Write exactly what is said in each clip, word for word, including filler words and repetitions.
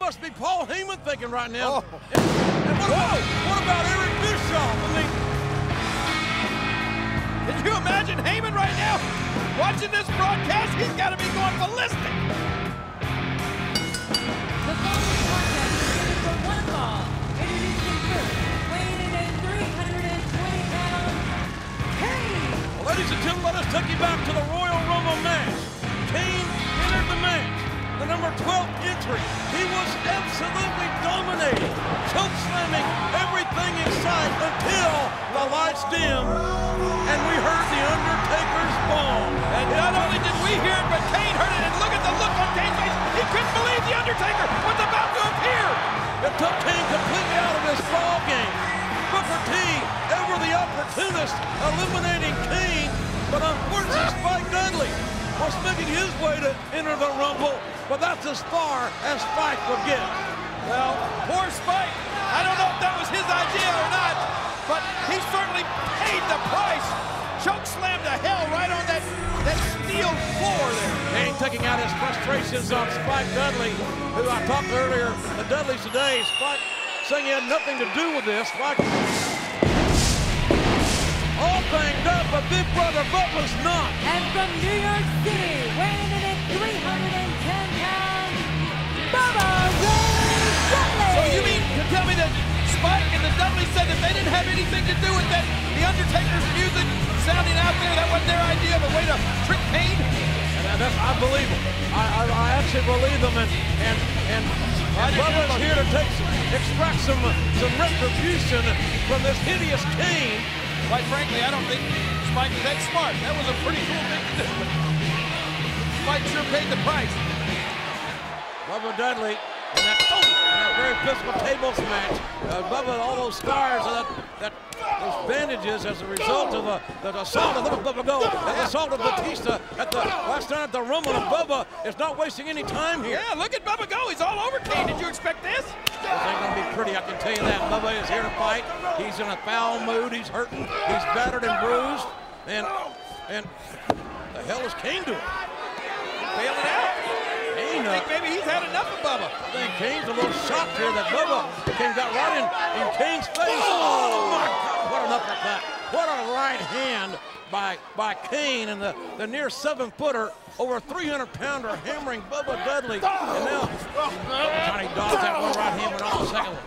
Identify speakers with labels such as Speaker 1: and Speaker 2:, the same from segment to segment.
Speaker 1: must be Paul Heyman thinking right now.
Speaker 2: Oh.
Speaker 1: And, and what, about, what about Eric Bischoff? I mean,
Speaker 2: can you imagine Heyman right now watching this broadcast? He's got to be going ballistic.
Speaker 3: The following contest is scheduled for one fall. Introducing first, weighing in at three hundred twenty pounds, Kane.
Speaker 1: well, ladies and gentlemen, let us take you back to the Royal Rumble match. Kane entered the match, the number twelve entry. He was absolutely dominating, choke slamming everything in sight until the lights dimmed and we heard the Undertaker's bomb.
Speaker 2: And not only did we hear it, but Kane heard it, and look at the look on Kane's face. He couldn't believe the Undertaker was about to appear.
Speaker 1: It took Kane completely out of this ball game. Booker T, ever the opportunist, eliminating Kane, but unfortunately Spike Dudley was making his way to enter the Rumble, but that's as far as Spike would get.
Speaker 2: Well, poor Spike. I don't know if that was his idea or not, but he certainly paid the price. Choke slammed to hell right on that, that steel floor there.
Speaker 1: Kane taking out his frustrations on Spike Dudley, who I talked earlier, the Dudleys today. Spike saying he had nothing to do with this. Spike all banged up, but Big Brother Bubba's not.
Speaker 3: And from New York City, weighing in at three hundred ten pounds, Bubba Ray Dudley.
Speaker 2: So you mean to tell me that Spike and the Dudleys said that they didn't have anything to do with that? The Undertaker's music sounding out there, that wasn't their idea, but way to trick Kane?
Speaker 1: And that's, I believe them. I, I, I actually believe them, and and and, and Bubba's here to take some, extract some some retribution from this hideous Kane.
Speaker 2: Quite frankly, I don't think Spike was that smart. That was a pretty cool thing to do. Spike sure paid the price.
Speaker 1: Bubba Dudley in that, oh, in that very physical tables match. Uh, Bubba, all those scars, uh, that, that those bandages as a result of uh, the assault of look at Bubba go, the assault of Batista at the last night at the Rumble, and Bubba is not wasting any time here.
Speaker 2: Yeah, look at Bubba go. He's all over Kane. Did you expect this?
Speaker 1: This ain't gonna be pretty, I can tell you that. Bubba is here to fight. He's in a foul mood. He's hurting. He's battered and bruised. And and the hell is Kane doing?
Speaker 2: Bailing out.
Speaker 1: Kane,
Speaker 2: I
Speaker 1: uh,
Speaker 2: think maybe he's had enough of Bubba.
Speaker 1: I think Kane's a little shocked here that Bubba Kane got right in, in Kane's face. Oh my God, what an uppercut. What a right hand by by Kane, and the, the near seven footer, over three hundred pounder hammering Bubba Dudley. And now Johnny dodged that one right hand, but on the second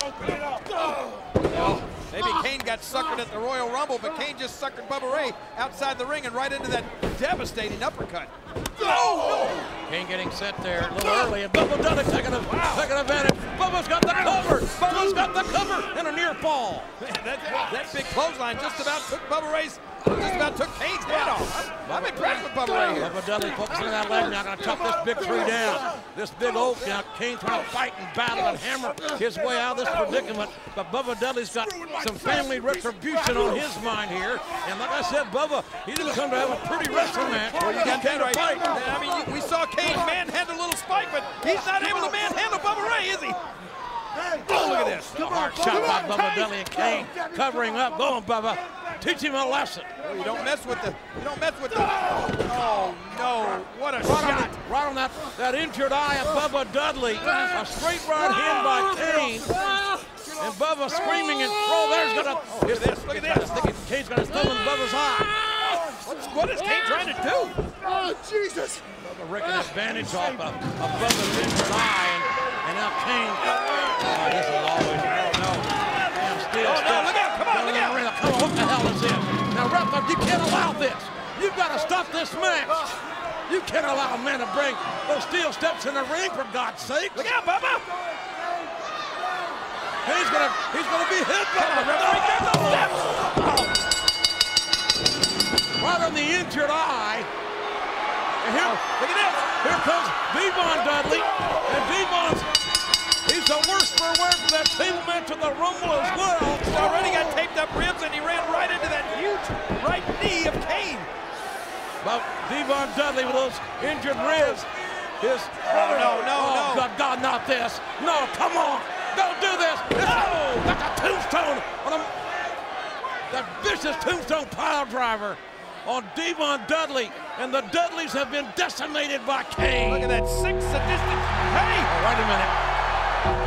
Speaker 1: one.
Speaker 2: Well, maybe Kane got suckered at the Royal Rumble, but Kane just suckered Bubba Ray outside the ring and right into that devastating uppercut.
Speaker 1: Oh! Kane getting set there a little early, and Bubba Dudley taking, a, taking advantage. Bubba's got the cover. Bubba's got the cover, and a near fall.
Speaker 2: Man, that, that big clothesline just about took Bubba Ray's, just about took Kane's head off. I'm, I'm impressed with Bubba Ray here.
Speaker 1: Bubba Dudley focusing on that leg now, gonna chop this big tree down. This big oak now, Kane trying to fight and battle and hammer his way out of this predicament. But Bubba Dudley's got some family retribution on his mind here. And like I said, Bubba, he didn't come to have a pretty wrestling match.
Speaker 2: Well, you got
Speaker 1: Kane
Speaker 2: that
Speaker 1: to
Speaker 2: right.
Speaker 1: fight.
Speaker 2: I mean, you, we saw Kane manhandle little Spike, but he's not able to manhandle Bubba Ray, is he? Oh, look at this.
Speaker 1: A hard shot by Bubba Dudley, and Kane covering up. Go on, Bubba. Teach him a lesson.
Speaker 2: Oh, you don't mess with the, you don't mess with the, oh no, what a
Speaker 1: Right
Speaker 2: shot.
Speaker 1: on, the, right on that, that injured eye of Bubba Dudley. A straight right hand by Kane. And Bubba screaming and throw. There's gonna.
Speaker 2: Oh, look at this, look at this.
Speaker 1: Thinking Kane's gonna throw in Bubba's eye.
Speaker 2: What's, what is Kane trying to do?
Speaker 4: Oh, Jesus!
Speaker 1: Bubba wrecking his bandage off of, of Bubba's injured eye. And, and now Kane. Oh, this is always, I don't know. Damn, still.
Speaker 2: Oh, no, look out, come on, look out.
Speaker 1: Come on, what the hell is this? Now, ref, you can't allow this. You've got to stop this match. You can't allow a man to bring those steel steps in the ring, for God's sake.
Speaker 2: Look out, Bubba.
Speaker 1: He's gonna, he's gonna be hit by the
Speaker 2: Referee, there's those steps.
Speaker 1: right on the injured eye. And here,
Speaker 2: Look at this.
Speaker 1: here comes Devon Dudley, and Devon's, he's the worst for wear for that table match in the Rumble as well.
Speaker 2: He's already got taped up ribs, and he ran right into that huge right knee of Kane.
Speaker 1: But Devon Dudley with those injured ribs. His
Speaker 2: Oh, no, no,
Speaker 1: oh,
Speaker 2: no.
Speaker 1: God, God, not this. No, come on. Don't do this. No! That's a tombstone on a, that vicious tombstone pile driver on Devon Dudley. And the Dudleys have been decimated by Kane.
Speaker 2: Look at that sick, sadistic. Hey!
Speaker 1: Oh, wait a minute.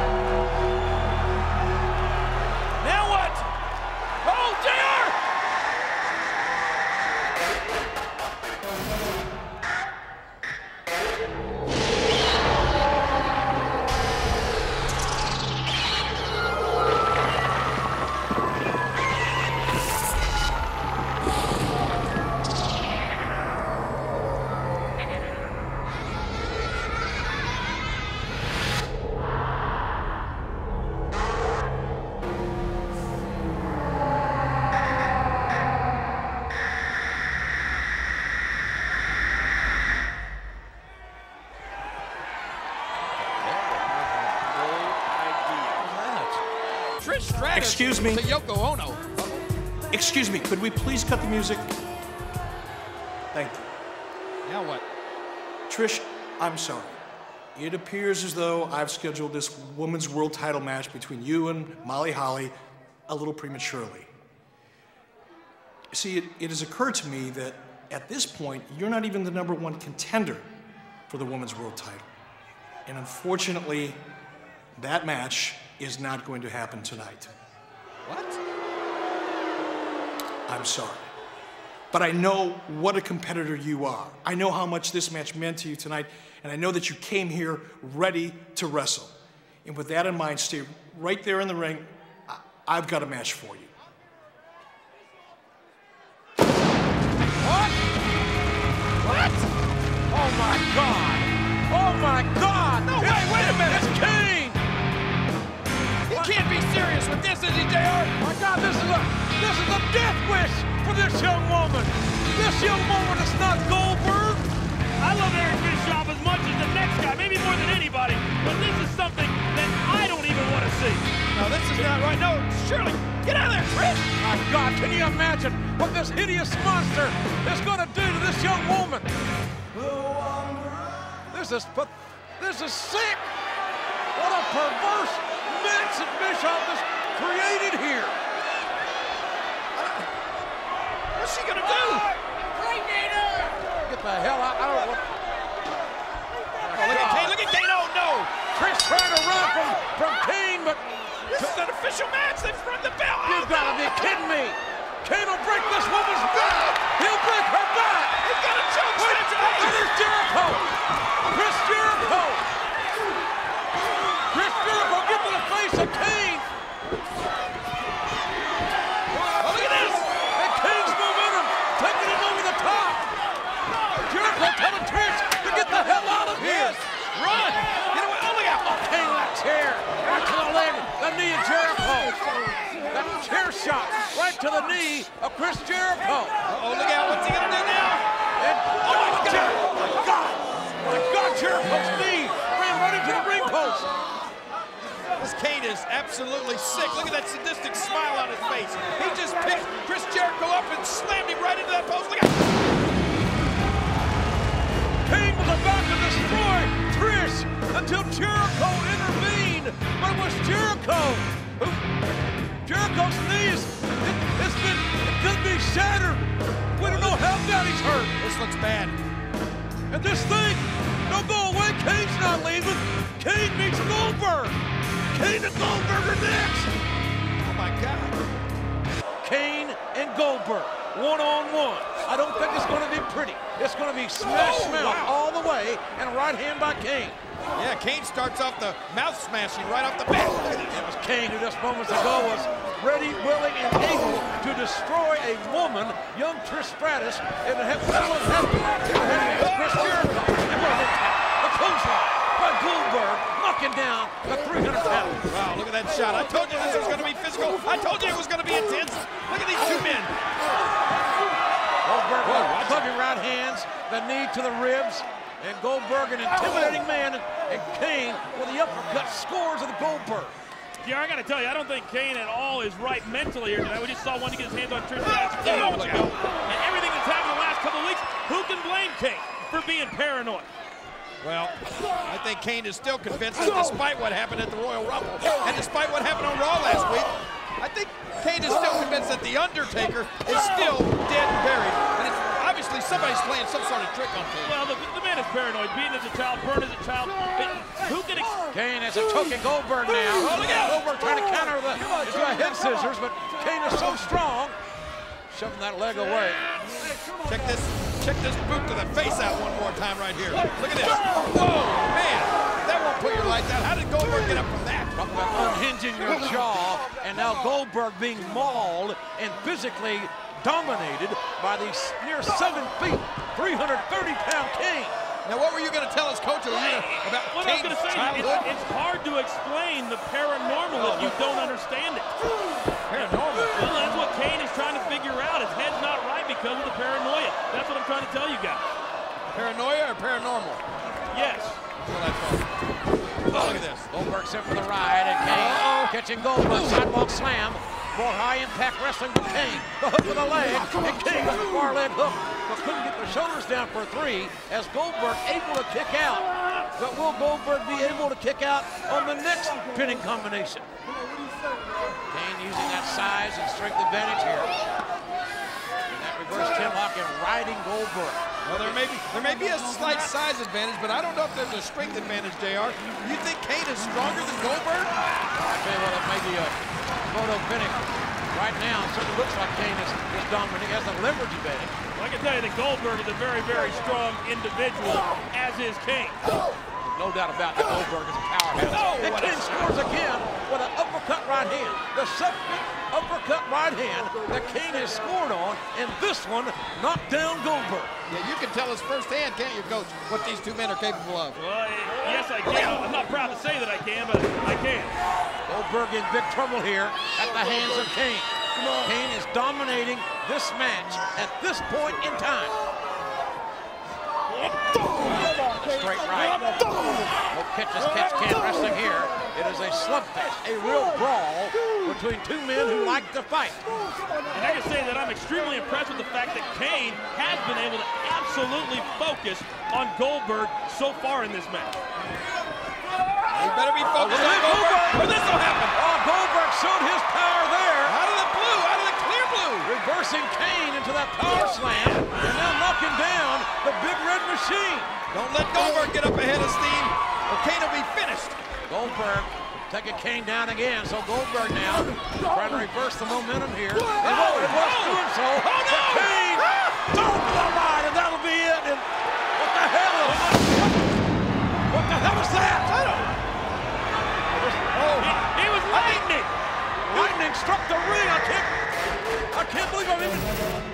Speaker 2: Trish Stratus
Speaker 4: Excuse me.
Speaker 2: to Yoko Ono.
Speaker 4: Excuse me, could we please cut the music? Thank you.
Speaker 2: Now what?
Speaker 4: Trish, I'm sorry. It appears as though I've scheduled this women's world title match between you and Molly Holly a little prematurely. See, it, it has occurred to me that at this point, you're not even the number one contender for the women's world title. And unfortunately, that match is not going to happen tonight.
Speaker 2: What?
Speaker 4: I'm sorry. But I know what a competitor you are. I know how much this match meant to you tonight, and I know that you came here ready to wrestle. And with that in mind, stay right there in the ring. I I've got a match for you.
Speaker 1: What? What? Oh my God! Oh my God!
Speaker 2: No, wait, wait a minute!
Speaker 1: It's Kane!
Speaker 2: He can't be serious with this, is he, J R?
Speaker 1: My God, this is a this is a death wish for this young woman. This young woman is not Goldberg.
Speaker 5: I love Eric Bischoff as much as the next guy, maybe more than anybody, but this is something that I don't even want to see.
Speaker 2: No, this is not right. No, Shirley, get out of there, Trish!
Speaker 1: My God, can you imagine what this hideous monster is going to do to this young woman? This is but this is sick. What a perverse mix that Bischoff has created here.
Speaker 2: What's she gonna do?
Speaker 1: Get the hell out! I don't. What,
Speaker 2: Oh, look at Kane, look at Kane, oh no!
Speaker 1: Trish trying to run from from Kane, but
Speaker 2: This is an official match, they've run the bell!
Speaker 1: you've got to be kidding me. Kane will break this woman's back. He'll break her back.
Speaker 2: He's got a choke slam
Speaker 1: And
Speaker 2: tonight!
Speaker 1: there's Jericho. Chris Jericho. Chris Jericho get to the face of Kane.
Speaker 2: Oh, look at this!
Speaker 1: And Kane's momentum taking him over the top. Jericho telling Trish to get the hell out of here.
Speaker 2: Yes! Run! Get away! Oh, look out!
Speaker 1: Oh, Kane with that chair. Right to the leg. The knee of Jericho. That chair shot right to the knee of Chris Jericho.
Speaker 2: Oh, look out! What's he gonna do now?
Speaker 1: And, oh, my God! Oh, my God! My God, Jericho's knee ran right into the ring post.
Speaker 2: This Kane is absolutely sick. Look at that sadistic smile on his face. He just picked Chris Jericho up and slammed him right into that post. Look out!
Speaker 1: Kane was about to destroy Trish until Jericho intervened. But it was Jericho who, Jericho's knees, it, it's been, it could be shattered. We don't know how bad he's hurt.
Speaker 2: This looks bad.
Speaker 1: And this thing, don't go away. Kane's not leaving. Kane meets Goldberg. Kane and Goldberg are next.
Speaker 2: Oh my God.
Speaker 1: Kane and Goldberg, one-on-one. I don't think it's going to be pretty. It's going to be smash
Speaker 2: Oh,
Speaker 1: mouth
Speaker 2: wow.
Speaker 1: all the way, and a right hand by Kane.
Speaker 2: Yeah, Kane starts off the mouth smashing right off the bat. Look at this.
Speaker 1: It was Kane who just moments ago was ready, willing, and able to destroy a woman, young Trish Stratus, and it had someone have to have Chris Jericho. And what a tap. The clothesline by Goldberg, knocking down the three hundred pound.
Speaker 2: Wow, look at that shot. I told you this was going to be physical. I told you it was going to be intense. Look at these two men.
Speaker 1: Goldberg
Speaker 2: Whoa, watch
Speaker 1: clubbing right hands, the knee to the ribs, and Goldberg, an intimidating man, and, and Kane with the uppercut scores of the Goldberg.
Speaker 5: Yeah, I got to tell you, I don't think Kane at all is right mentally here tonight. We just saw one to get his hands on Trish Stratus a few moments ago. And everything that's happened the last couple of weeks, who can blame Kane for being paranoid?
Speaker 2: Well, I think Kane is still convinced that despite what happened at the Royal Rumble, and despite what happened on Raw last week, I think Kane is still convinced that The Undertaker is still dead and buried. And it's obviously somebody's playing some sort of trick on Kane.
Speaker 5: Well, the, the man is paranoid, beaten as a child, burned as a child. Who can ex-
Speaker 1: Kane has a choking Goldberg now.
Speaker 2: Oh, look out.
Speaker 1: Goldberg trying to counter the into a head scissors, but Kane is so strong, shoving that leg away.
Speaker 2: Check this, check this boot to the face out one more time right here. Look at this. Whoa, man, that won't put your lights out. How did Goldberg get up from that?
Speaker 1: Talk about unhinging your jaw, and now Goldberg being mauled and physically dominated by the near seven feet, three hundred thirty pound Kane.
Speaker 2: Now, what were you going to tell us, Coach, about
Speaker 5: What I was
Speaker 2: Kane's
Speaker 5: going to say,
Speaker 2: childhood?
Speaker 5: it's, it's hard to explain the paranormal if you don't understand it.
Speaker 2: Paranormal.
Speaker 5: Well, that's what Kane is trying to figure out. His head's not right because of the paranoia. That's what I'm trying to tell you guys.
Speaker 2: Paranoia or paranormal?
Speaker 5: Yes.
Speaker 2: Well, that's all. look at this.
Speaker 1: Goldberg set for the ride, and Kane catching Goldberg. Sidewalk slam. More high-impact wrestling from Kane. The hook with the leg, and Kane with the far leg hook, but couldn't get the shoulders down for three as Goldberg able to kick out. But will Goldberg be able to kick out on the next pinning combination? Kane using that size and strength advantage here. And that reverse chinlock and riding Goldberg.
Speaker 2: Well, there may be there may be a slight size advantage, but I don't know if there's a strength advantage, J R. You think Kane is stronger than Goldberg?
Speaker 1: I tell you what, it may be a photo finish. Right now, it certainly looks like Kane is, is dominant. He has the leverage advantage.
Speaker 5: Well, I can tell you that Goldberg is a very, very strong individual, as is Kane.
Speaker 1: No doubt about that. Goldberg is a powerhouse.
Speaker 2: Oh,
Speaker 1: and
Speaker 2: what a
Speaker 1: Kane scores again with an uppercut right hand. The second uppercut right hand that Kane has scored on, and this one knocked down Goldberg.
Speaker 2: Yeah, you can tell us firsthand, can't you, Coach, what these two men are capable of?
Speaker 5: Well, yes, I can. I'm not proud to say that I can, but I can.
Speaker 1: Goldberg in big trouble here at the hands of Kane. Kane is dominating this match at this point in time. Straight right. No catches, catch can wrestling here. It is a slugfest, a real brawl between two men who like to fight.
Speaker 5: And I can say that I'm extremely impressed with the fact that Kane has been able to absolutely focus on Goldberg so far in this match.
Speaker 2: You better be focused on Goldberg, or this will happen.
Speaker 1: Oh, Goldberg showed his power there.
Speaker 2: Out of the blue, out of the clear blue.
Speaker 1: Reversing Kane into that power slam, and now knocking down the Big Red Machine.
Speaker 2: Don't let Goldberg get up ahead of steam, or Kane will be finished.
Speaker 1: Goldberg taking Kane down again, so Goldberg now trying to reverse the momentum here. And oh, it was doing so.
Speaker 2: Oh, no!
Speaker 1: But Kane, don't the line, and that'll be it. And what the hell is what, what the hell is that?
Speaker 2: I don't
Speaker 5: Oh, he, he was lightning.
Speaker 1: Lightning struck the ring. I can't, I can't believe I'm even.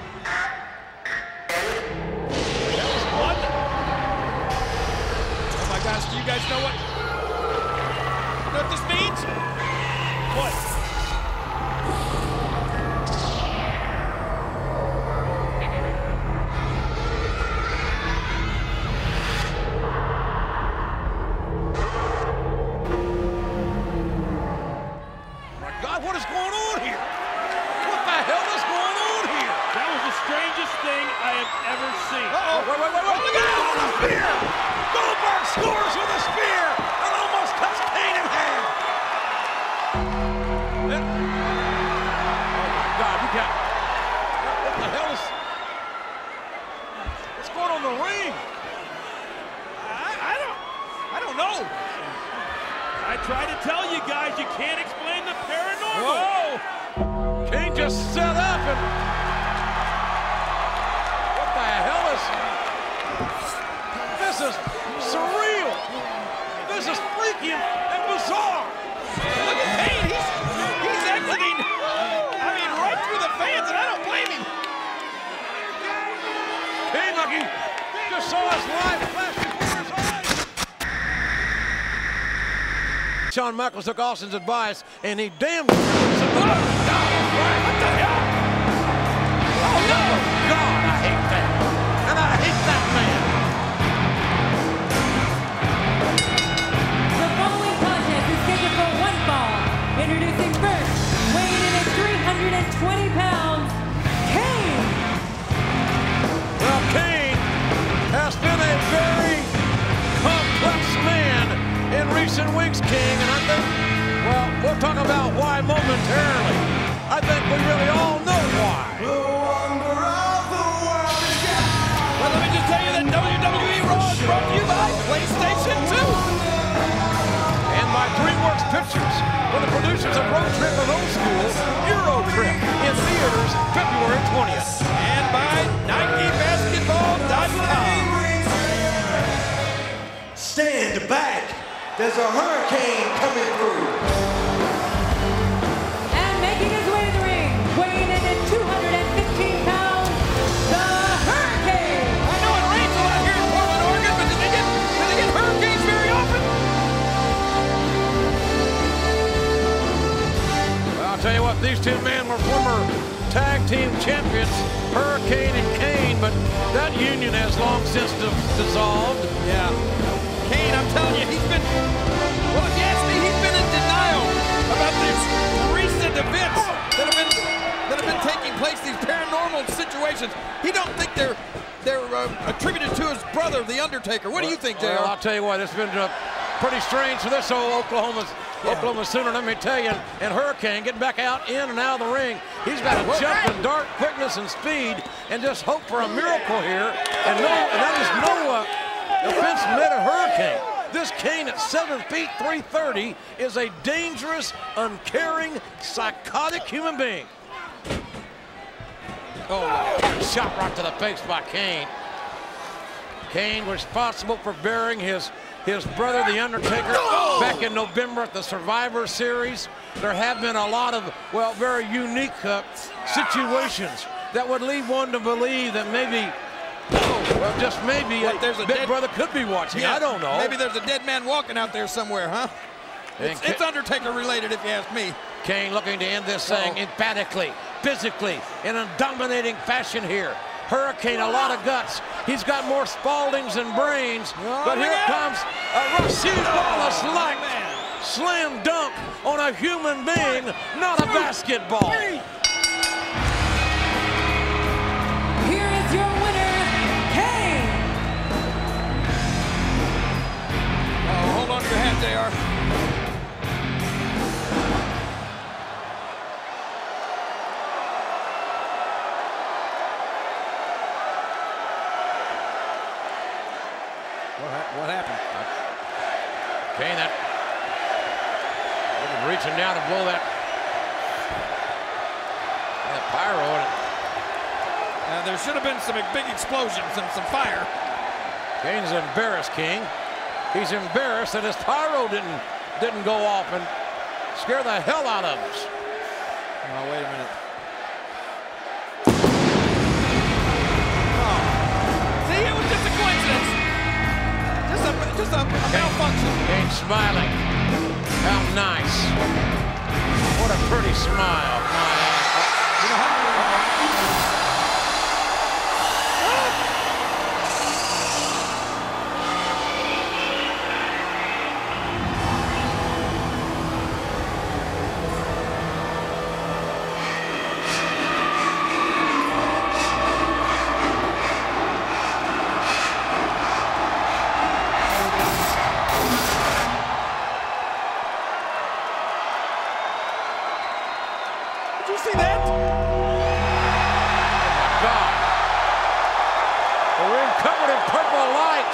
Speaker 5: That was fun.
Speaker 2: Oh my gosh, do you guys know what, you know what this means?
Speaker 5: What?
Speaker 1: God, what is going on here? What the hell is going on here?
Speaker 5: That was the strangest thing I have ever seen.
Speaker 1: Uh-oh, wait, wait, wait, wait. Look at with a spear! Goldberg scores with a spear and almost cuts Kane in half. It, oh my God, you got, what the hell is, what's going on in the ring?
Speaker 2: I, I don't, I don't know.
Speaker 5: I try to tell you guys, you can't explain the paranormal.
Speaker 1: Whoa! Kane just set up and, what the hell is, this is surreal. This is freaky and bizarre.
Speaker 2: Look at Kane, he's, he's exiting, I mean, right through the fans, and I don't blame him.
Speaker 1: Kane, like he just saw his life flash before his eyes. Shawn Michaels took Austin's advice, and he damn. What the hell? Oh no! God, I hate that, and I hate that man.
Speaker 3: The following contest is scheduled for one fall. Introducing first, weighing in at three hundred twenty pounds, Kane.
Speaker 1: Well, Kane has been a very complex man in recent weeks, King, and I think, well, we'll talk about why momentarily. I think we really all know why.
Speaker 2: Well, let me just tell you that W W E Raw is brought to you by PlayStation two.
Speaker 1: And by DreamWorks Pictures, for the producers of Road Trip and Old School, Euro Trip, in theaters February twentieth.
Speaker 2: And by Nike Basketball dot com.
Speaker 6: Stand back. There's a hurricane coming through.
Speaker 3: And making his way to the ring, weighing in at two hundred fifteen pounds, the Hurricane.
Speaker 2: I know it rains a lot here in Portland, Oregon, but did they get, did they get hurricanes very often?
Speaker 1: Well, I'll tell you what, these two men were former tag team champions, Hurricane and Kane, but that union has long since dissolved.
Speaker 2: Yeah. Kane, I'm telling you, he's been, well, if you ask me, he's been in denial about these recent events that have been that have been taking place, these paranormal situations. He don't think they're they're uh, attributed to his brother, The Undertaker. What do you think, J R?
Speaker 1: Well, I'll tell you what, it's been uh, pretty strange for this old Oklahoma's, yeah. Oklahoma Sooner, let me tell you. And Hurricane getting back out, in and out of the ring. He's got to jump and dart, quickness and speed, and just hope for a miracle here. And, no, and that is no uh, offense meant to Hurricane. This Kane at seven feet three thirty is a dangerous, uncaring, psychotic human being. Oh, shot right to the face by Kane. Kane responsible for burying his his brother, The Undertaker, oh. back in November at the Survivor Series. There have been a lot of, well, very unique uh, situations that would lead one to believe that maybe, oh, well, just maybe what, there's a Big dead, Brother could be watching. Yeah, I don't know.
Speaker 2: Maybe there's a dead man walking out there somewhere, huh? It's, it's Undertaker related, if you ask me.
Speaker 1: Kane looking to end this thing uh-oh. emphatically, physically, in a dominating fashion here. Hurricane, a lot of guts. He's got more Spaldings than brains, oh, but here comes a Rasheed Wallace-like oh, slam dunk on a human being, not a basketball.
Speaker 3: Here is your winner, Kane.
Speaker 2: Oh, hold on to your hat, J R. What happened?
Speaker 1: Kane, that reaching down to blow that, that pyro on it.
Speaker 2: Uh, there should have been some big explosions and some fire.
Speaker 1: Kane's embarrassed, King. He's embarrassed that his pyro didn't didn't go off and scare the hell out of us.
Speaker 2: Oh, wait a minute. Just a, a malfunction.
Speaker 1: Kane smiling. How nice. What a pretty smile. You know how
Speaker 2: see that?
Speaker 1: Oh my God. The ring covered in purple light.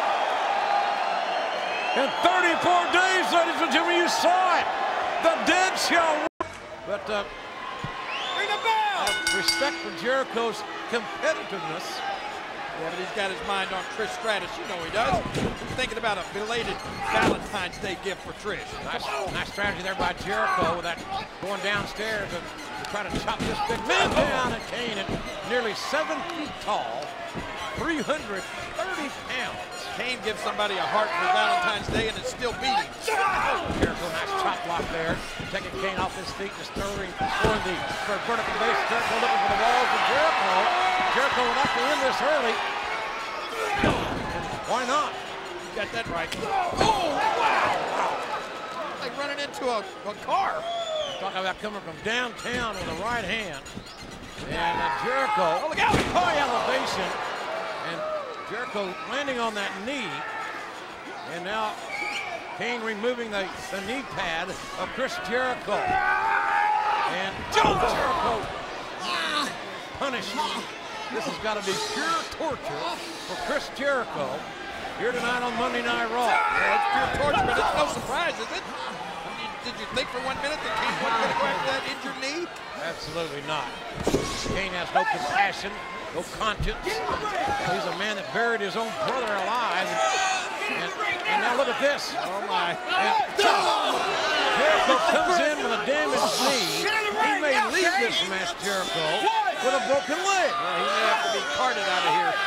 Speaker 1: In thirty-four days, ladies and gentlemen, you saw it. The dead shall rise. But uh,
Speaker 2: ring a bell.
Speaker 1: Uh, respect for Jericho's competitiveness.
Speaker 2: Yeah, but he's got his mind on Trish Stratus. You know he does. He's thinking about a belated Valentine's Day gift for Trish.
Speaker 1: Nice, nice strategy there by Jericho with that going downstairs to, to try to chop this big man down. And Kane at nearly seven feet tall, three hundred thirty pounds.
Speaker 2: Kane gives somebody a heart for Valentine's Day and it's still beating.
Speaker 1: Jericho, nice chop block there. Taking Kane off his feet, disturbing, throwing the vertical base. Jericho looking for the walls of Jericho. Jericho would like to end this early. And why not?
Speaker 2: You got that right. Oh, wow! Like running into a, a car.
Speaker 1: Talking about coming from downtown with the right hand. And uh, Jericho,
Speaker 2: oh, look out!
Speaker 1: High elevation. And Jericho landing on that knee. And now Kane removing the, the knee pad of Chris Jericho. And Jericho punished. This has got to be pure torture for Chris Jericho here tonight on Monday Night Raw.
Speaker 2: Yeah, it's pure torture, but it's no surprise, is it? I mean, did you think for one minute that Kane wasn't going to go after that injured knee?
Speaker 1: Absolutely not. Kane has no compassion, no conscience. He's a man that buried his own brother alive. And, and, and now look at this.
Speaker 2: Oh, my.
Speaker 1: And Jericho comes in with a damaged knee. He may leave this match, Jericho, with a broken leg.
Speaker 2: Yeah, he may have to be carted out of here.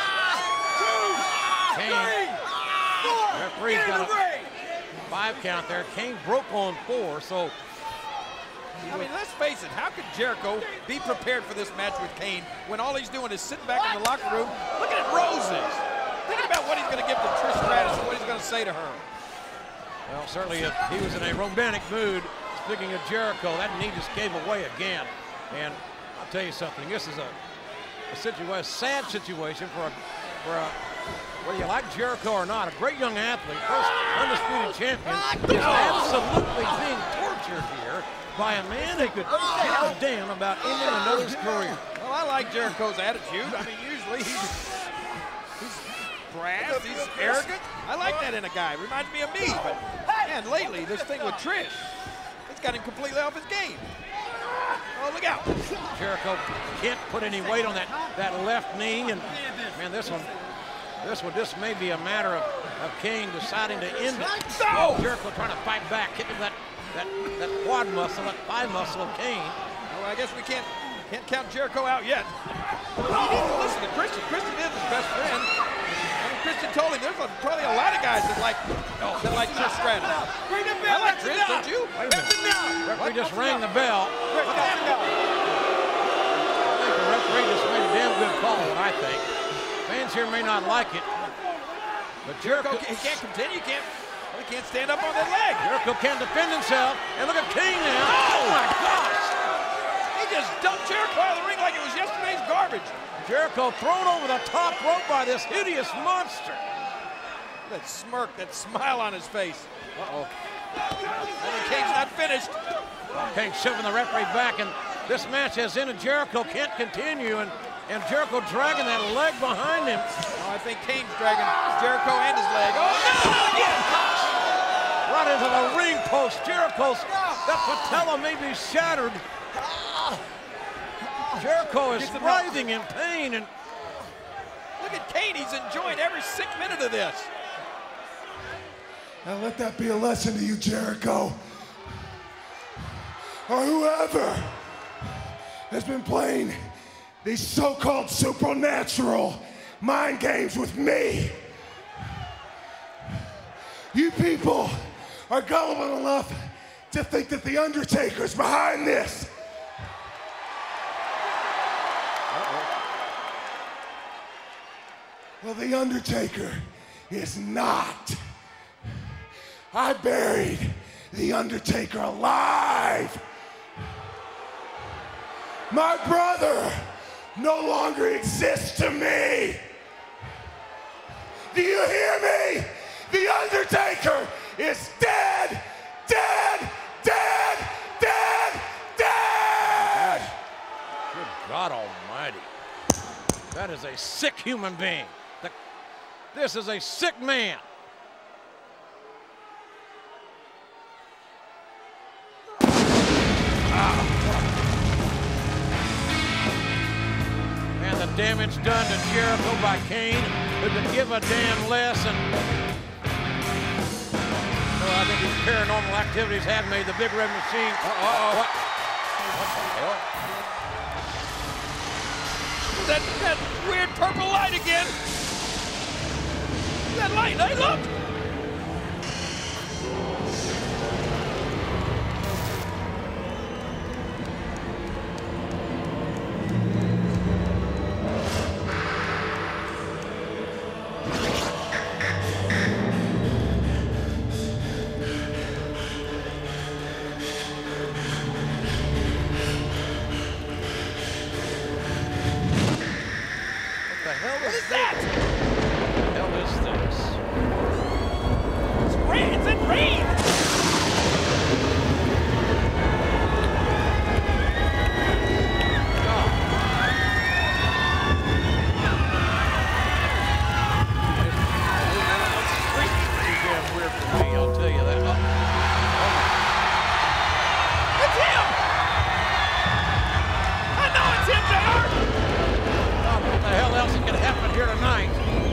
Speaker 1: Kane, referee's got a five count there. Kane broke on four, so.
Speaker 2: I mean, let's face it, how could Jericho be prepared for this match with Kane when all he's doing is sitting back in the locker room looking at roses, thinking about about what he's going to give to Trish Stratus and what he's going to say to her.
Speaker 1: Well, certainly if he was in a romantic mood, speaking of Jericho, that knee just gave away again. And I'll tell you something, this is a, a situation, sad situation for a, for a, whether you like Jericho or not, a great young athlete, first undisputed champion, is absolutely being tortured here by a man who could give a damn about ending another's career.
Speaker 2: Well, I like Jericho's attitude. I mean, usually he's, he's brass, he's arrogant. I like that in a guy. Reminds me of me. But, man, lately, this thing with Trish, it's got him completely off his game. Oh, look out.
Speaker 1: Jericho can't put any weight on that, that left knee. And, man, this one, this one, this may be a matter of, of Kane deciding to end it. Oh, Jericho trying to fight back, kicking that, that, that quad muscle, that thigh muscle of Kane.
Speaker 2: Well, I guess we can't, can't count Jericho out yet. He needs to listen to Christian. Christian is his best friend. I mean, Christian told him there's probably a lot of guys that like, oh, that like Trish Stratus. I like Trish, don't you?
Speaker 1: Wait a minute. Referee just rang the bell. I think the referee just made a damn good call, I think. Fans here may not like it, but Jericho,
Speaker 2: Jericho he can't continue. He can't, he can't stand up on that leg.
Speaker 1: Jericho can't defend himself. And look at Kane now. Oh, my gosh.
Speaker 2: He just dumped Jericho out of the ring like it was yesterday's garbage.
Speaker 1: Jericho thrown over the top rope by this hideous monster.
Speaker 2: That smirk, that smile on his face. Uh-oh. I think Kane's not finished.
Speaker 1: Well, Kane shoving the referee back, and this match has ended. Jericho can't continue, and, and Jericho dragging that leg behind him.
Speaker 2: Oh, I think Kane's dragging Jericho and his leg. Oh, no, not again!
Speaker 1: Right into the ring post. Jericho's, that patella may be shattered. Jericho is writhing in pain, and
Speaker 2: look at Kane. He's enjoying every sick minute of this.
Speaker 7: Now let that be a lesson to you, Jericho. Or whoever has been playing these so-called supernatural mind games with me. You people are gullible enough to think that The Undertaker's behind this. Well, The Undertaker is not. I buried The Undertaker alive. My brother no longer exists to me. Do you hear me? The Undertaker is dead, dead, dead, dead, dead.
Speaker 1: Good God Almighty. That is a sick human being. The, this is a sick man. And the damage done to Jericho by Kane, who could give a damn less. And so I think these paranormal activities have made the Big Red Machine. Uh-oh. What? What the hell?
Speaker 2: That, that weird purple light again. That light, hey, look. What is that?
Speaker 1: What the hell is this?
Speaker 2: It's rain. It's in rain.
Speaker 1: Oh. It's pretty damn weird for me, I'll tell you that. Oh.
Speaker 2: It's him. I know it's him, J R.
Speaker 1: What the hell else could happen here tonight?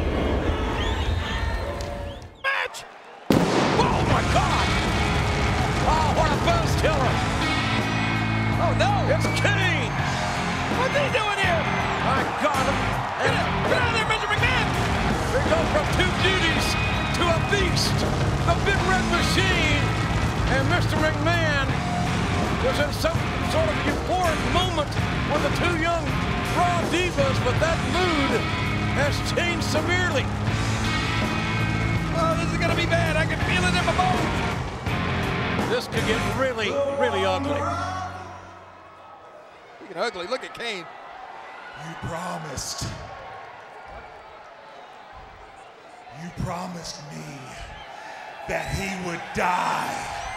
Speaker 2: Match!
Speaker 1: Oh my God! Oh, what a buzz killer!
Speaker 2: Oh no!
Speaker 1: It's Kane!
Speaker 2: What's he doing here?
Speaker 1: My God!
Speaker 2: Get
Speaker 1: And
Speaker 2: out, get out of there, Mister McMahon!
Speaker 1: we go from two beauties to a beast, the Big Red Machine, and Mister McMahon was in some sort of euphoric moment with the two young Raw divas, but that mood has changed severely.
Speaker 2: Oh, this is gonna be bad. I can feel it in my bones.
Speaker 1: This could get really, really ugly.
Speaker 2: Speaking of ugly, look at Kane.
Speaker 7: You promised. You promised me that he would die.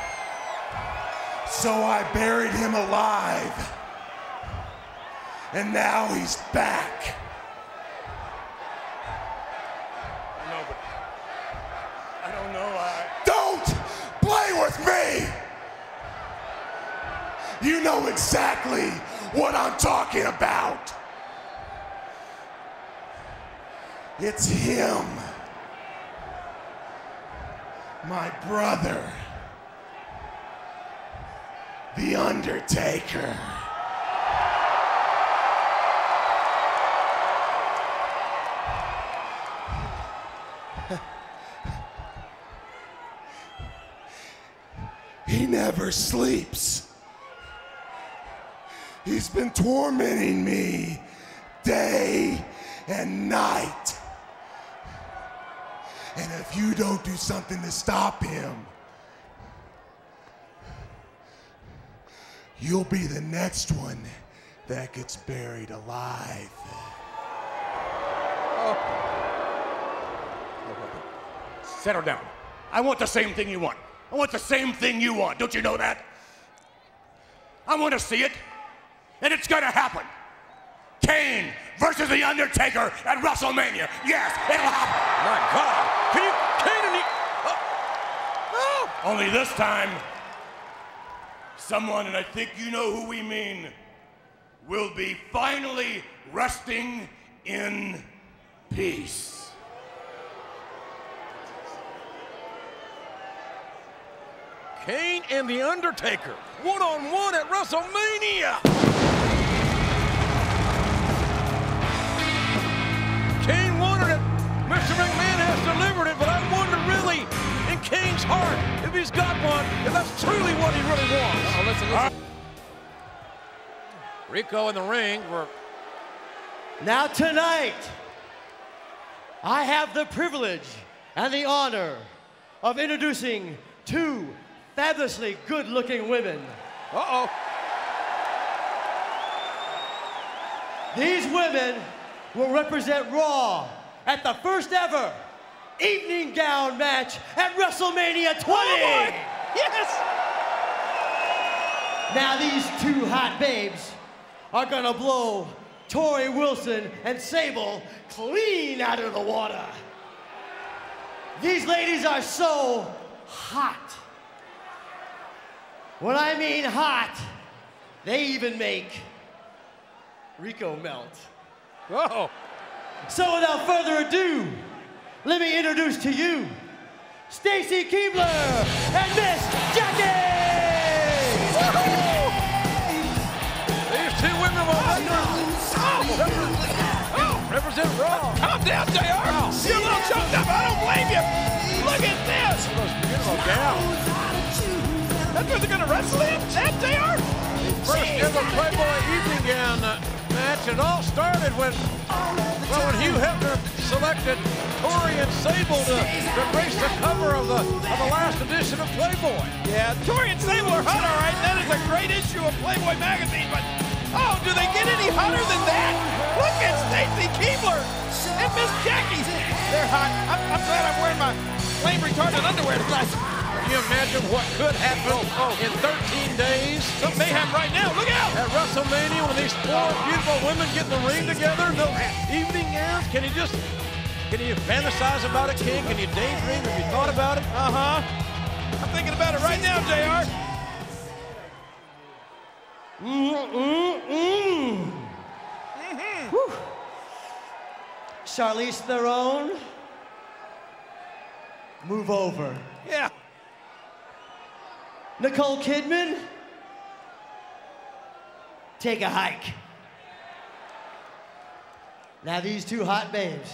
Speaker 7: So I buried him alive. And now he's back.
Speaker 8: No, but I don't know. I...
Speaker 7: Don't play with me! You know exactly what I'm talking about. It's him. My brother. The Undertaker. He never sleeps. He's been tormenting me day and night. And if you don't do something to stop him, you'll be the next one that gets buried alive.
Speaker 8: Settle down. I want the same thing you want. I want the same thing you want. Don't you know that? I want to see it. And it's gonna happen. Kane versus The Undertaker at WrestleMania. Yes, it'll happen.
Speaker 1: My God. Can you, Kane and he, oh. Oh.
Speaker 8: Only this time, someone, and I think you know who we mean, will be finally resting in peace.
Speaker 1: Kane and The Undertaker, one-on-one at WrestleMania. Kane wanted it. Mister McMahon has delivered it, but I wonder really, in Kane's heart, if he's got one, if that's truly what he really wants.
Speaker 2: Oh, listen, listen.
Speaker 1: Rico in the ring. For...
Speaker 9: Now tonight, I have the privilege and the honor of introducing two fabulously good-looking women.
Speaker 2: Uh-oh.
Speaker 9: These women will represent Raw at the first ever evening gown match at WrestleMania twenty.
Speaker 2: Oh boy. Yes.
Speaker 9: Now these two hot babes are gonna blow Tori Wilson and Sable clean out of the water. These ladies are so hot. When I mean hot, they even make Rico melt.
Speaker 2: Whoa.
Speaker 9: So without further ado, let me introduce to you Stacy Keibler and Miss Jackie!
Speaker 1: These two women will
Speaker 2: Oh.
Speaker 1: represent Raw.
Speaker 2: Calm down, J R.
Speaker 1: Wow.
Speaker 2: You're a little choked up. I don't blame you. Look at this.
Speaker 1: Those beautiful gals.
Speaker 2: That's what they're going to wrestle in? That, J R?
Speaker 1: First ever Playboy evening gown uh, match. It all started when, well, when Hugh Hefner selected Tori and Sable to, to grace the cover of the of the last edition of Playboy.
Speaker 2: Yeah, Tori and Sable are hot, all right. That is a great issue of Playboy magazine, but oh, do they get any hotter than that? Look at Stacy Keibler and Miss Jackie. They're hot. I'm, I'm glad I'm wearing my flame retardant underwear tonight.
Speaker 1: Can you imagine what could happen in thirteen days?
Speaker 2: Some mayhem right now. Look out!
Speaker 1: At WrestleMania, when these four beautiful women get in the ring together, no evening gowns. Can you just, can you fantasize about it, King? Can you daydream? Have you thought about it?
Speaker 2: Uh-huh. I'm thinking about it right now, J R.
Speaker 9: Mm-mm-mm. Mm-hmm. Charlize Theron, move over.
Speaker 2: Yeah.
Speaker 9: Nicole Kidman, take a hike. Now these two hot babes.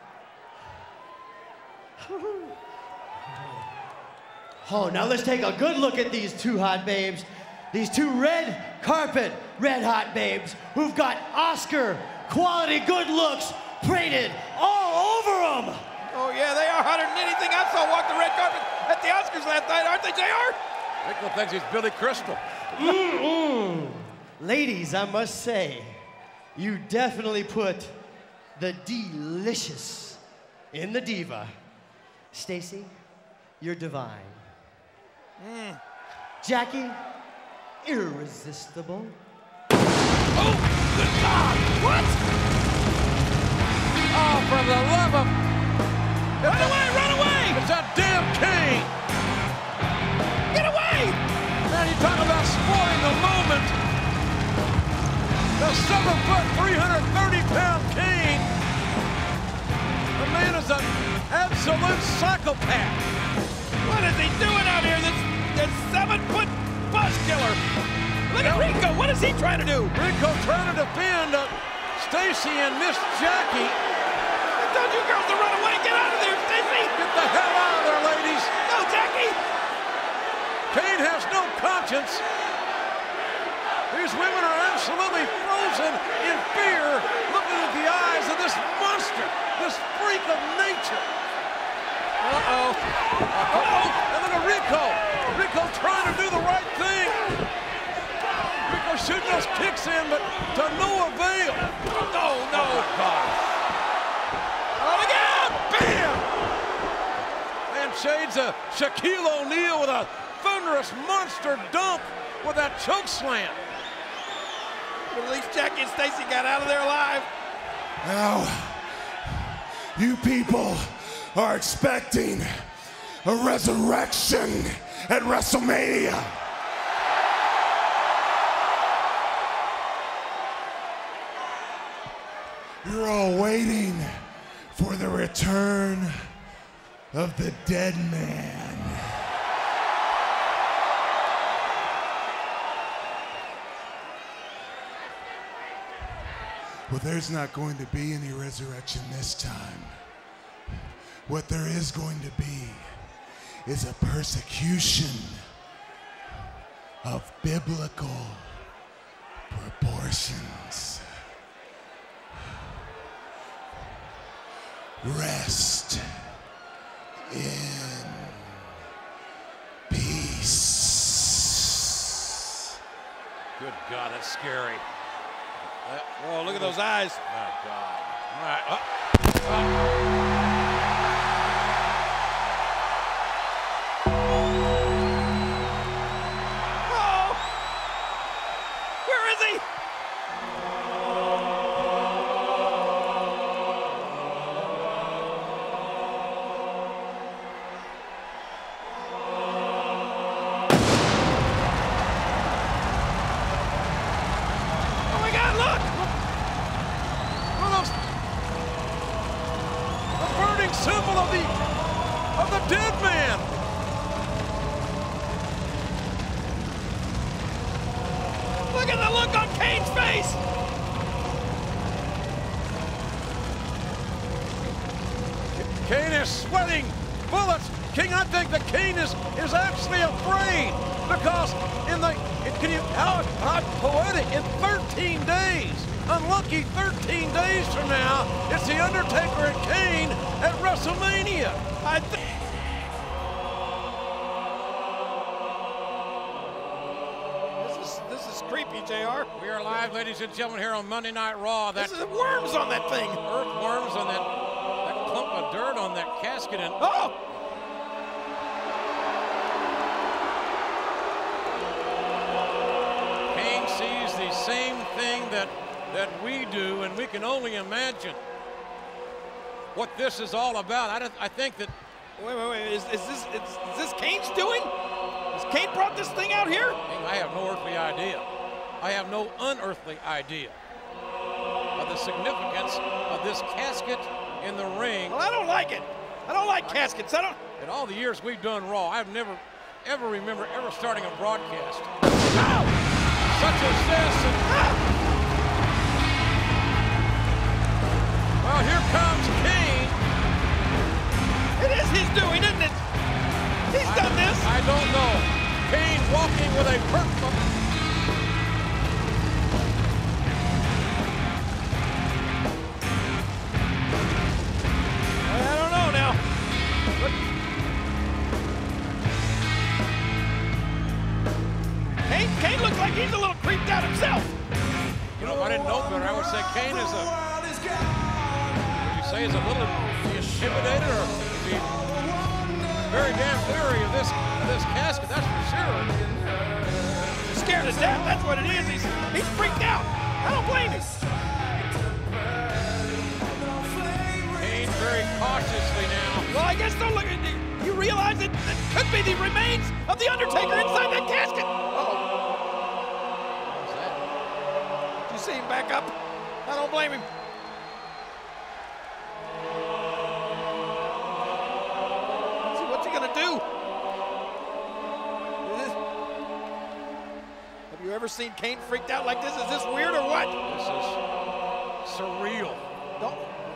Speaker 9: Oh, now let's take a good look at these two hot babes. These two red carpet, red hot babes who've got Oscar quality good looks painted all over them.
Speaker 2: Oh, yeah, they are hotter than anything I saw walk the red carpet at the Oscars last night, aren't they, J R?
Speaker 1: Rico thinks he's Billy Crystal.
Speaker 9: Mm-mm. Ladies, I must say, you definitely put the delicious in the diva. Stacy, you're divine.
Speaker 2: Mm.
Speaker 9: Jackie, irresistible.
Speaker 2: Oh, good God! What?
Speaker 1: Oh, for the love of...
Speaker 2: Run away, run away!
Speaker 1: It's that damn Kane!
Speaker 2: Get away!
Speaker 1: Man, you talk about spoiling the moment. The seven foot, three hundred thirty pound Kane. The man is an absolute psychopath.
Speaker 2: What is he doing out here? This, this seven foot bus killer. Look at Rico. What is he trying to do?
Speaker 1: Rico trying to defend uh, Stacy and Miss Jackie.
Speaker 2: I told you girls to run away. Get out of there, Stacy.
Speaker 1: Get the hell out of there, ladies.
Speaker 2: No, Jackie.
Speaker 1: Kane has no conscience. These women are absolutely frozen in fear, looking at the eyes of this monster, this freak of nature. Uh-oh. Uh-oh. And look at Rico. Rico trying to do the right thing. Rico shooting those kicks in, but to no avail.
Speaker 2: No, no.
Speaker 1: Oh, God.
Speaker 2: Oh, look out! Bam!
Speaker 1: And shades of Shaquille O'Neal with a thunderous monster dump with that choke slam.
Speaker 2: But at least Jackie and Stacy got out of there alive.
Speaker 7: Now, you people are expecting a resurrection at WrestleMania. You're all waiting for the return of the dead man. Well, there's not going to be any resurrection this time. What there is going to be is a persecution of biblical proportions. Rest in peace.
Speaker 1: Good God, that's scary. That,
Speaker 2: oh, look at those eyes.
Speaker 1: Oh, God. All right. Uh, uh.
Speaker 2: Oh! Where is he?
Speaker 1: Symbol of the of the dead man.
Speaker 2: Look at the look on Kane's face.
Speaker 1: Kane is sweating bullets. King, I think that Kane is is actually afraid because in the it, can you how how poetic in thirteen days. Unlucky thirteen days from now, it's The Undertaker and Kane at WrestleMania.
Speaker 2: I think. This is this is creepy, J R.
Speaker 1: We are live, ladies and gentlemen, here on Monday Night Raw. That
Speaker 2: this is worms on that thing.
Speaker 1: Earthworms on that that clump of dirt on that casket and
Speaker 2: oh.
Speaker 1: Kane sees the same thing that. that we do, and we can only imagine what this is all about. I, don't, I think that...
Speaker 2: Wait, wait, wait. Is, is, this, is, is this Kane's doing? Has Kane brought this thing out here?
Speaker 1: I have no earthly idea. I have no unearthly idea of the significance of this casket in the ring.
Speaker 2: Well, I don't like it. I don't like caskets. I don't...
Speaker 1: In all the years we've done Raw, I've never, ever remember ever starting a broadcast.
Speaker 2: Ow!
Speaker 1: Such as this. And,
Speaker 2: ah!
Speaker 1: Well, here comes Kane.
Speaker 2: It is his doing, isn't it? He's
Speaker 1: I,
Speaker 2: done this.
Speaker 1: I don't know. Kane walking with a purple.
Speaker 2: I don't know now. like he's a little creeped out himself.
Speaker 1: You know, if I didn't know better, I would say Kane is a, would you say is a little intimidated, or is he very damn leery of this, of this casket, that's for sure.
Speaker 2: He's scared to death, that's what it is. He's, he's freaked out. I don't blame him.
Speaker 1: Kane very cautiously now.
Speaker 2: Well, I guess don't look at you. You realize that it could be the remains of the Undertaker inside that casket. Uh-oh. Did you see him back up? I don't blame him. Let's see, what's he gonna do? Is this... Have you ever seen Kane freaked out like this? Is this weird or what?
Speaker 1: This is surreal.
Speaker 2: Don't.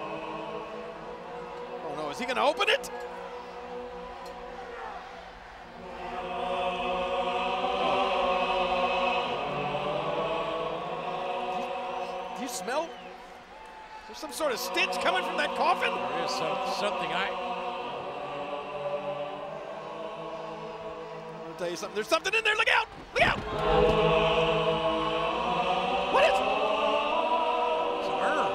Speaker 2: Oh no, is he gonna open it? Smell? Is there some sort of stench coming from that coffin?
Speaker 1: There is some, something I...
Speaker 2: I'll tell you something. There's something in there. Look out! Look out! What is it?
Speaker 1: It's an urn.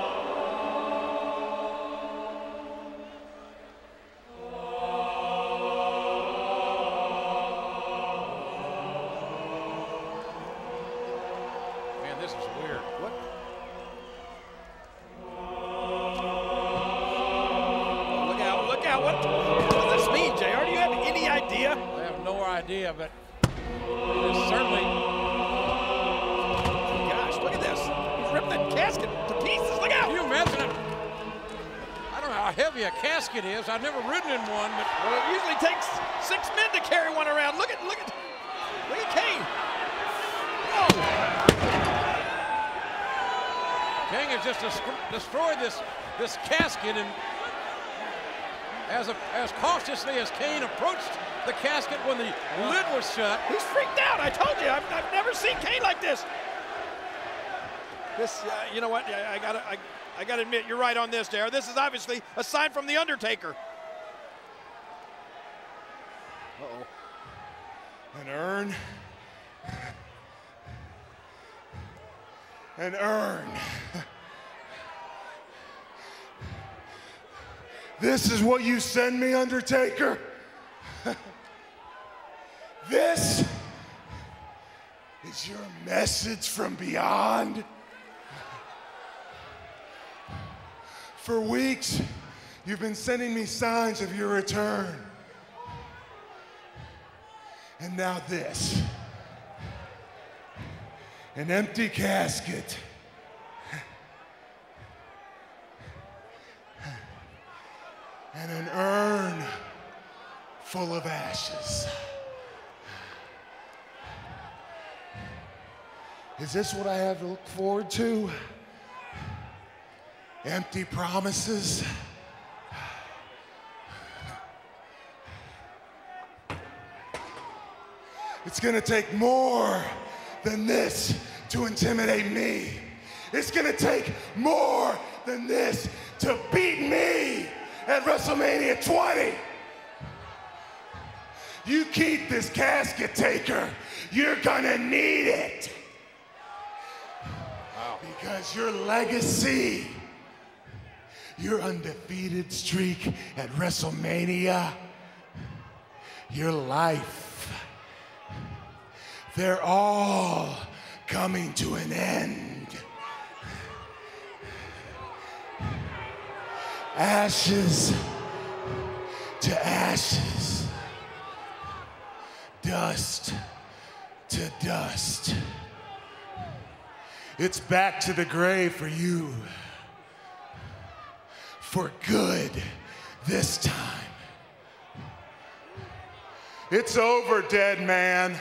Speaker 1: Man, this is weird.
Speaker 2: What? What does this mean, J R? Do you have any idea?
Speaker 1: I have no idea, but it is certainly...
Speaker 2: Gosh, look at this. He's ripped that casket to pieces. Look out!
Speaker 1: Can you imagine it? I don't know how heavy a casket is. I've never ridden in one, but...
Speaker 2: Well, it usually takes six men to carry one around. Look at, look at, look at Kane. Oh!
Speaker 1: King has just destroyed this, this casket, and As, a, as cautiously as Kane approached the casket when the lid was shut.
Speaker 2: He's freaked out, I told you. I've, I've never seen Kane like this. This, uh, you know what, I, I gotta, I, I gotta admit, you're right on this, J R. This is obviously a sign from The Undertaker. Uh-oh.
Speaker 7: An urn. An urn. This is what you send me, Undertaker? This is your message from beyond? For weeks, you've been sending me signs of your return. And now this. An empty casket. And an urn full of ashes. Is this what I have to look forward to? Empty promises? It's gonna take more than this to intimidate me. It's gonna take more than this to beat me at WrestleMania twenty. You keep this casket, Taker. You're gonna need it. Wow. Because your legacy, your undefeated streak at WrestleMania, your life, they're all coming to an end. Ashes to ashes, dust to dust. It's back to the grave for you, for good this time. It's over, dead man.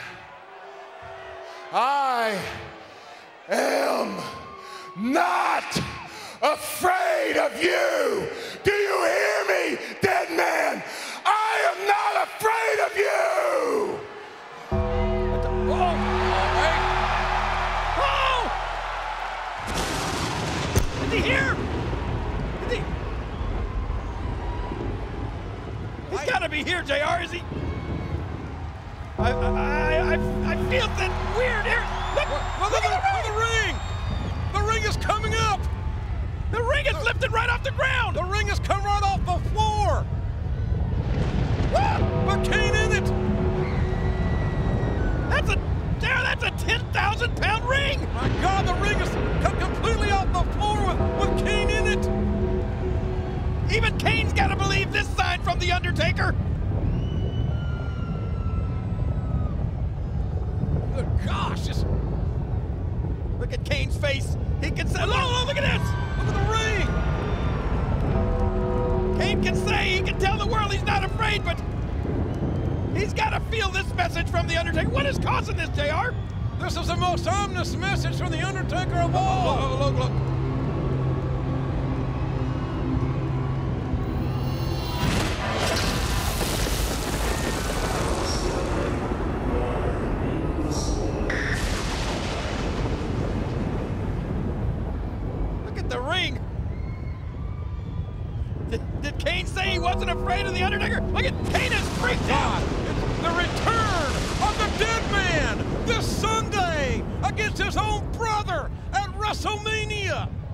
Speaker 7: I am not afraid of you. Do you hear me, dead man? I am not afraid of you.
Speaker 2: Whoa! Whoa! Is he here? Is he? He's got to be here, J R. Is he? I, I, I, I feel that weird air. Look lifted right off the ground.
Speaker 1: The ring has come right off the floor. Woo! But Kane in it.
Speaker 2: That's a, there, that's a ten thousand pound ring.
Speaker 1: My God, the ring has come completely off the floor with, with Kane in it.
Speaker 2: Even Kane's got to believe this sign from The Undertaker.
Speaker 1: Good gosh, just
Speaker 2: Look at Kane's face. He can say, oh, oh, look at this.
Speaker 1: look at the ring.
Speaker 2: Kane can say, he can tell the world he's not afraid, but he's got to feel this message from The Undertaker. What is causing this, J R?
Speaker 1: This is the most ominous message from The Undertaker of all.
Speaker 2: Oh, look, look. Look at the ring. Did, did Kane say he wasn't afraid of The Undertaker? Look at Kane is freaked out.
Speaker 1: It's the return of the dead man this Sunday against his own brother at WrestleMania.